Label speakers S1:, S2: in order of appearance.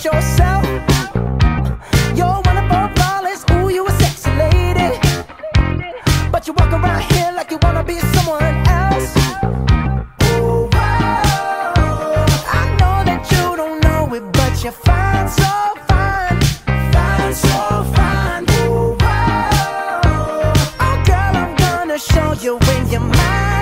S1: about yourself. You're wonderful, flawless, ooh, you a sexy lady. But you walk around here like you wanna be someone else. Oh, whoa. I know that you don't know it, but you're fine, so fine. Fine, so fine. Oh, whoa. Oh, girl, I'm gonna show you when you're mine.